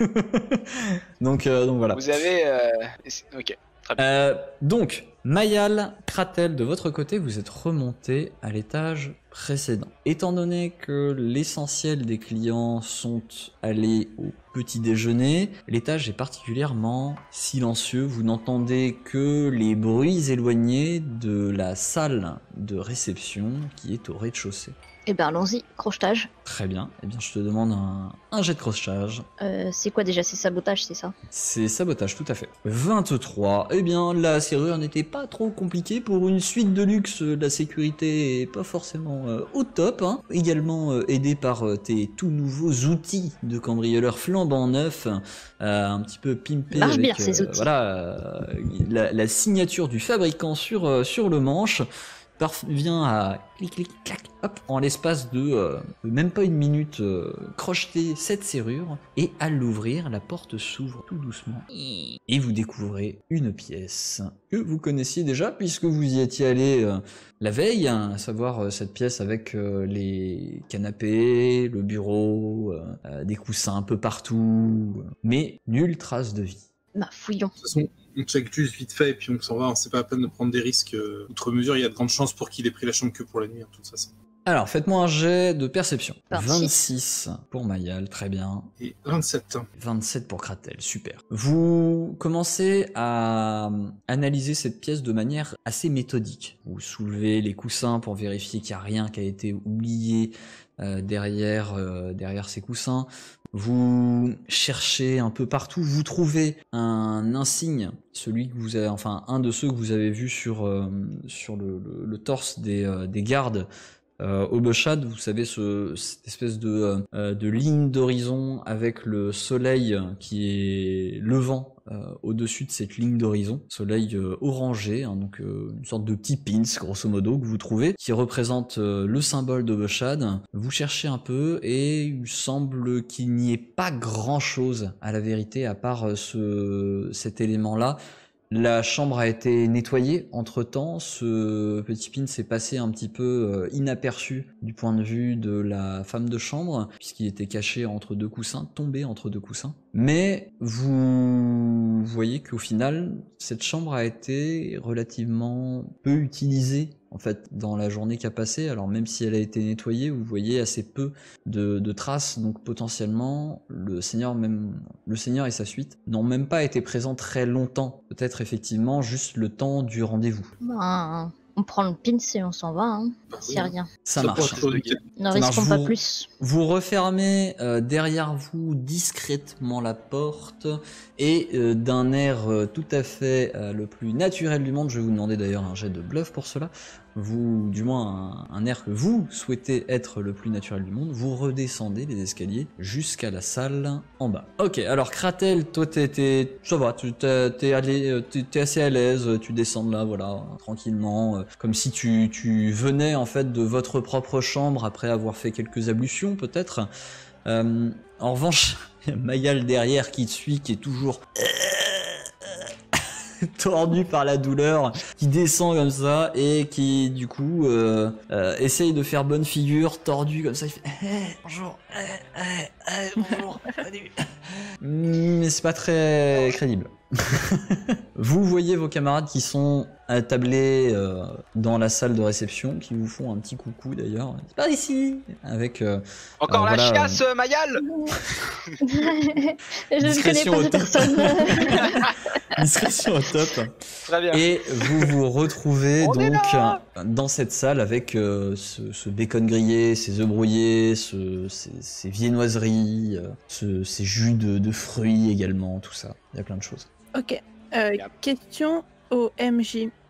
donc, euh, donc voilà. Vous avez. Euh... Ok. Très bien. Euh, donc, Mayal, Kratel, de votre côté, vous êtes remonté à l'étage précédent. Étant donné que l'essentiel des clients sont allés au petit déjeuner, l'étage est particulièrement silencieux. Vous n'entendez que les bruits éloignés de la salle de réception qui est au rez-de-chaussée. Eh ben allons-y, crochetage. Très bien. Eh bien, je te demande un, un jet de crochetage. Euh, c'est quoi déjà? C'est sabotage, c'est ça? C'est sabotage, tout à fait. vingt-trois. Eh bien, la serrure n'était pas trop compliquée. Pour une suite de luxe, la sécurité est pas forcément euh, au top. Hein. Également euh, aidé par euh, tes tout nouveaux outils de cambrioleur flambant neuf, euh, un petit peu pimpé Marche avec bien, ces outils. voilà, euh, la, la signature du fabricant sur, euh, sur le manche. Parvient à clic clic clac hop en l'espace de euh, même pas une minute euh, crocheter cette serrure et à l'ouvrir la porte s'ouvre tout doucement et vous découvrez une pièce que vous connaissiez déjà puisque vous y étiez allé euh, la veille, hein, à savoir euh, cette pièce avec euh, les canapés, le bureau, euh, euh, des coussins un peu partout, euh, mais nulle trace de vie. Bah fouillons. De toute façon, on check juste vite fait et puis on s'en va. C'est pas la peine de prendre des risques. Euh, outre mesure, il y a de grandes chances pour qu'il ait pris la chambre que pour la nuit, en toute façon. Alors faites-moi un jet de perception. vingt-six. vingt-six pour Mayal, très bien. Et vingt-sept. vingt-sept pour Kratel, super. Vous commencez à analyser cette pièce de manière assez méthodique. Vous soulevez les coussins pour vérifier qu'il n'y a rien qui a été oublié euh, derrière, euh, derrière ces coussins. Vous cherchez un peu partout, vous trouvez un insigne, celui que vous avez, enfin un de ceux que vous avez vu sur, euh, sur le, le, le torse des, euh, des gardes. Euh, Obeshad, vous savez, ce, cette espèce de, euh, de ligne d'horizon avec le soleil qui est levant euh, au-dessus de cette ligne d'horizon, soleil euh, orangé, hein, donc euh, une sorte de petit pins, grosso modo, que vous trouvez, qui représente euh, le symbole d'Obeshad. Vous cherchez un peu et il semble qu'il n'y ait pas grand-chose à la vérité à part euh, ce, cet élément-là. La chambre a été nettoyée entre-temps, ce petit pin s'est passé un petit peu euh, inaperçu du point de vue de la femme de chambre, puisqu'il était caché entre deux coussins, tombé entre deux coussins. Mais vous voyez qu'au final, cette chambre a été relativement peu utilisée en fait dans la journée qui a passé. Alors même si elle a été nettoyée, vous voyez assez peu de, de traces, donc potentiellement le seigneur même le seigneur et sa suite n'ont même pas été présents très longtemps. Peut-être effectivement juste le temps du rendez-vous. Ben, on prend le pin et on s'en va, hein. Bah, S'il y a rien. Ça Ça marche. pourrait toujours nickel. Ne Ça marche, risquons pas vous- plus. Vous refermez euh, derrière vous discrètement la porte et euh, d'un air euh, tout à fait euh, le plus naturel du monde, je vais vous demander d'ailleurs un jet de bluff pour cela, vous, du moins un, un air que vous souhaitez être le plus naturel du monde, vous redescendez les escaliers jusqu'à la salle en bas. Ok, alors Kratel, toi t'es, t'es, ça va, tu t'es, t'es, allé, euh, t'es, t'es assez à l'aise, tu descends de là, voilà, tranquillement, euh, comme si tu, tu venais en fait de votre propre chambre après avoir fait quelques ablutions peut-être. Euh, en revanche, Mayal derrière qui te suit, qui est toujours tordu par la douleur, qui descend comme ça et qui du coup euh, euh, essaye de faire bonne figure, tordu comme ça, il fait hey, bonjour, hey, hey, hey, bonjour, salut. Mais c'est pas très crédible. Vous voyez vos camarades qui sont attablés euh, dans la salle de réception, qui vous font un petit coucou d'ailleurs. C'est par ici, avec euh, Encore euh, la voilà, chiasse, euh, Mayal. Je ne connais Discrétion pas au ces top. personnes. discrétion au top. Très bien. Et vous vous retrouvez On est donc là euh, dans cette salle avec euh, ce, ce bacon grillé, ces œufs brouillés, ce, ces, ces viennoiseries, euh, ce- ces jus de, de fruits également, tout ça. Il y a plein de choses. Ok. Euh, Yep. question au M J.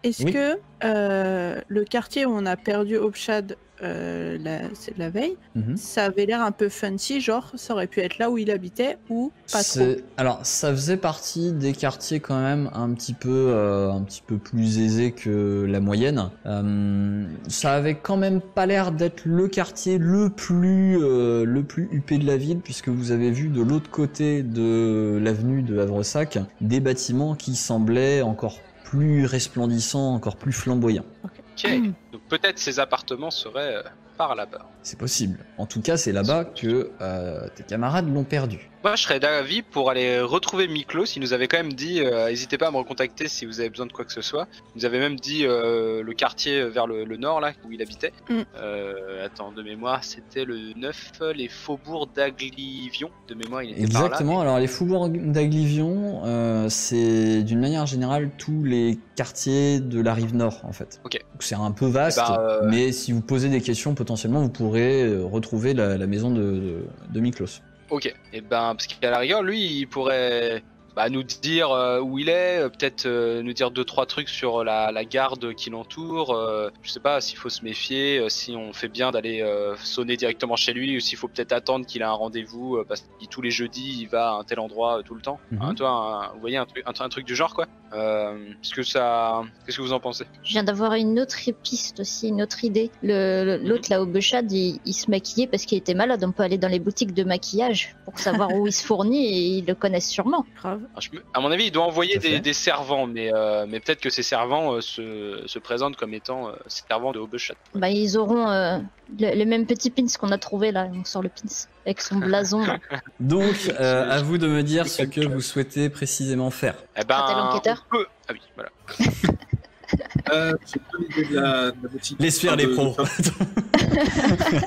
est-ce Oui. que euh, le quartier où on a perdu Obshad euh, la, c'est la veille, Mhm. ça avait l'air un peu fancy, genre ça aurait pu être là où il habitait ou pas trop? C'est- Alors, ça faisait partie des quartiers quand même un petit peu, euh, un petit peu plus aisés que la moyenne. Euh, ça avait quand même pas l'air d'être le quartier le plus, euh, le plus huppé de la ville, puisque vous avez vu de l'autre côté de l'avenue de Havresac des bâtiments qui semblaient encore plus resplendissants, encore plus flamboyants. Ok. Donc peut-être ces appartements seraient euh, par là-bas. C'est possible. En tout cas, c'est là-bas que euh, tes camarades l'ont perdu. Moi, je serais d'avis pour aller retrouver Miklos. Il nous avait quand même dit, euh, n'hésitez pas à me recontacter si vous avez besoin de quoi que ce soit. Il nous avait même dit euh, le quartier vers le, le nord, là, où il habitait. Mm. Euh, attends, de mémoire, c'était le neuf, les faubourgs d'Aglivion. De mémoire, il était Exactement, par là. alors les faubourgs d'Aglivion, euh, c'est d'une manière générale tous les quartiers de la rive nord en fait. Ok. Donc c'est un peu vaste, Eh ben, euh, mais si vous posez des questions, potentiellement vous pourrez euh, retrouver la, la maison de, de, de Miklos. Ok. Et ben, parce qu'à la rigueur, lui, il pourrait bah, nous dire euh, où il est, euh, peut-être euh, nous dire deux trois trucs sur la, la garde qui l'entoure. Euh, je sais pas s'il faut se méfier, euh, si on fait bien d'aller euh, sonner directement chez lui, ou s'il faut peut-être attendre qu'il a un rendez-vous euh, parce que tous les jeudis il va à un tel endroit euh, tout le temps. Mhm. Hein, toi, un- vous voyez un truc, un, un truc du genre quoi. Euh, Est-ce que ça, qu'est-ce que vous en pensez? Je viens d'avoir une autre piste aussi, une autre idée. Le- le- L'autre là au Bechad, il, il se maquillait parce qu'il était malade. On peut aller dans les boutiques de maquillage pour savoir où il se fournit et ils le connaissent sûrement. Grave. Alors, je me- À mon avis, il doit envoyer Tout à fait. des, des servants, mais, euh, mais peut-être que ces servants euh, se, se présentent comme étant euh, servants de Hobechat. Bah, ils auront euh, le- les mêmes petits pins qu'on a trouvé là. On sort le pin avec son blason. Là. Donc, euh, C'est- à vous de me dire c'est ce que vous souhaitez précisément faire. Eh ben, Sera-t-elle enquêteur on peut- Ah oui, voilà. Euh, j'ai pas l'idée de la, de la boutique. Laisse faire les De- de pros. faire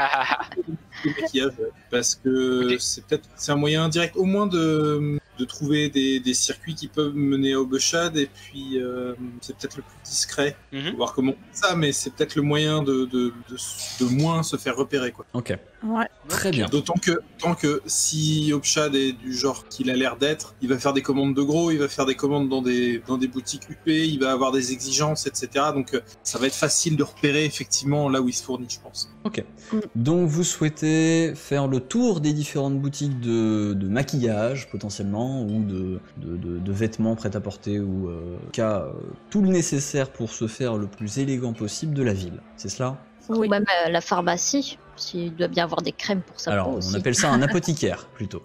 du maquillage, ouais. Parce que Ok. c'est peut-être c'est un moyen indirect au moins de, de trouver des, des circuits qui peuvent mener au Bechad, et puis euh, c'est peut-être le plus discret. Mhm. Faut voir comment on fait ça, mais c'est peut-être le moyen de, de, de, de moins se faire repérer, quoi. Ok, Ouais. très bien. D'autant que, tant que si Obshad est du genre qu'il a l'air d'être, il va faire des commandes de gros, il va faire des commandes dans des, dans des boutiques U P, il va avoir des exigences, et cetera. Donc euh, ça va être facile de repérer effectivement là où il se fournit, je pense. Ok. Mm. Donc vous souhaitez faire le tour des différentes boutiques de, de maquillage potentiellement ou de, de, de- de vêtements prêts à porter ou euh, cas euh, tout le nécessaire pour se faire le plus élégant possible de la ville. C'est cela? Oui. Ou même euh, la pharmacie. S'il doit bien avoir des crèmes pour sa Alors peau on aussi. appelle ça un apothicaire plutôt.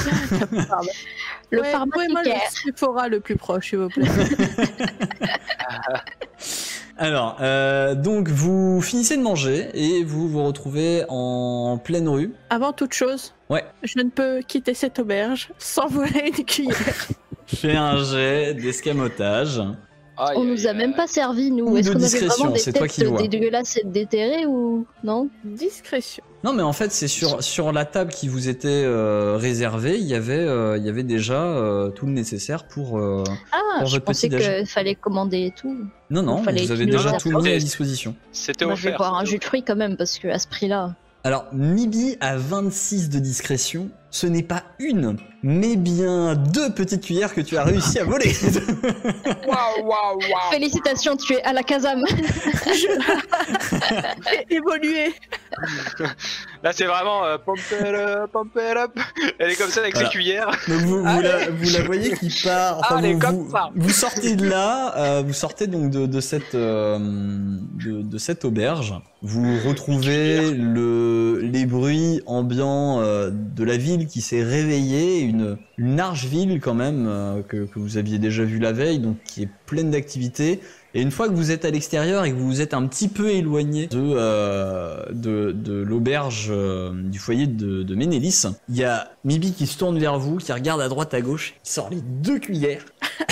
Le Ouais, trouvez-moi pharmacicaire. le Sephora le plus proche, s'il vous plaît. Alors, euh, donc vous finissez de manger et vous vous retrouvez en pleine rue. Avant toute chose, Ouais. je ne peux quitter cette auberge sans voler une cuillère. Fais un jet d'escamotage. Aïe, On aïe, nous a aïe. même pas servi, nous. Ou Est-ce de qu'on avait discrétion, vraiment des c'est toi qui têtes vois. dégueulasses et déterrées ou non? Discrétion. Non, mais en fait, c'est sur, sur la table qui vous était euh, réservée, il y avait, euh, il y avait déjà euh, tout le nécessaire pour. euh, Ah, Pour je votre pensais petit déj. qu'il fallait commander et tout. Non, non, Il fallait vous avez qu'il nous déjà serve. tout mis à Ok. disposition. C'était Moi, je vais offert. boire un c'était jus de fruits quand même, parce que à ce prix-là. Alors, Mibi a vingt-six de discrétion. Ce n'est pas une, mais bien deux petites cuillères que tu as réussi à voler. Waouh, waouh, waouh. Félicitations, tu es à la Kazam. É- Évoluer. Là, c'est vraiment euh, pump it up, pump it up. Elle est comme ça avec Voilà. ses cuillères. Donc vous, vous, la, vous la voyez qui part. Enfin, Allez, vous, comme vous, ça. vous sortez de là, euh, vous sortez donc de, de cette euh, de, de cette auberge. Vous retrouvez le, les bruits ambiants euh, de la ville qui s'est réveillée, une, une large ville quand même euh, que, que vous aviez déjà vue la veille, donc qui est pleine d'activités. Et une fois que vous êtes à l'extérieur et que vous vous êtes un petit peu éloigné de, euh, de, de l'auberge euh, du foyer de, de Ménélis, il y a Mibi qui se tourne vers vous, qui regarde à droite à gauche, qui sort les deux cuillères.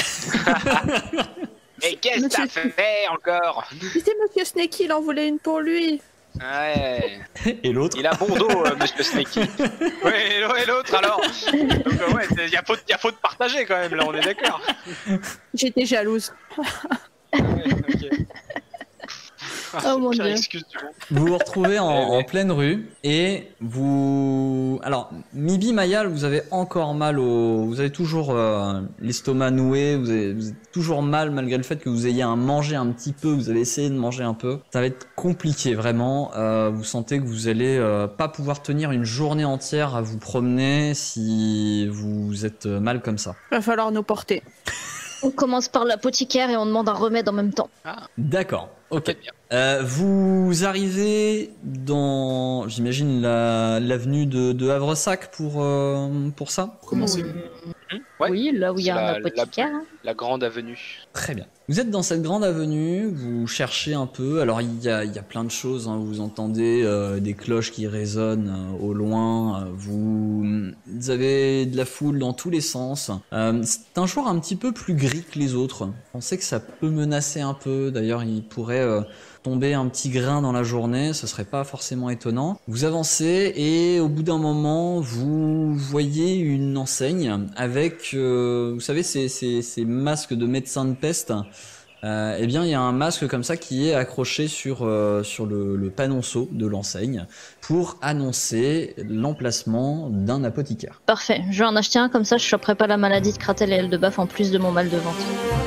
Mais qu'est-ce que t'as Monsieur- fait encore? C'était Monsieur Snakey, il en voulait une pour lui. Ouais. Et l'autre, Il a bon dos, euh, Monsieur Snakey. Ouais, et l'au- et l'autre alors. Donc, euh, ouais, il y a faute, y a faute de partager quand même, là, on est d'accord. J'étais jalouse. Ouais, ok. Oh mon Pire dieu. excuse du monde. Vous vous retrouvez en, Eh ouais. en pleine rue et vous... Alors, Mibi, Mayal, vous avez encore mal au... Vous avez toujours euh, l'estomac noué, vous avez, vous avez toujours mal malgré le fait que vous ayez un mangé un petit peu, vous avez essayé de manger un peu. Ça va être compliqué, vraiment. Euh, vous sentez que vous allez euh, pas pouvoir tenir une journée entière à vous promener si vous êtes mal comme ça. Va falloir nous porter. On commence par l'apothicaire et on demande un remède en même temps. D'accord, ok. Très bien. Euh, vous arrivez dans, j'imagine, la- l'avenue de, de Havresac pour, euh, pour ça. Pour commencer. Ouais. Oui, là où il y a C'est un la- apothicaire. hein. La grande avenue. Très bien. Vous êtes dans cette grande avenue, vous cherchez un peu. Alors il y a, il y a plein de choses, hein. Vous entendez euh, des cloches qui résonnent euh, au loin. Euh, Vous, vous avez de la foule dans tous les sens. Euh, c'est un jour un petit peu plus gris que les autres. On sait que ça peut menacer un peu. D'ailleurs, il pourrait euh, tomber un petit grain dans la journée. Ce serait pas forcément étonnant. Vous avancez et au bout d'un moment, vous voyez une enseigne avec, euh, vous savez, ces, ces, ces masques de médecins de peste. Euh, eh bien, il y a un masque comme ça qui est accroché sur, euh, sur le, le panonceau de l'enseigne pour annoncer l'emplacement d'un apothicaire. Parfait, je vais en acheter un comme ça, je choperai pas la maladie de Kratel et Eldebaf en plus de mon mal de ventre.